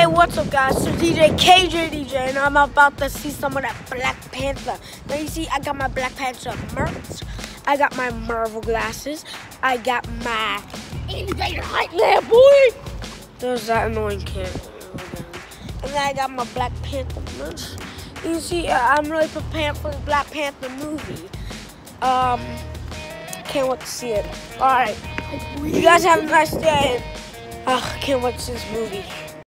what's up guys, so DJ, and I'm about to see some of that Black Panther. Now you see, I got my Black Panther merch, I got my Marvel glasses, I got my elevator height there, boy! There's that annoying kid. And then I got my Black Panther merch. You see, I'm really prepared for the Black Panther movie. Can't wait to see it. Alright, you guys have a nice day. Can't wait to see this movie.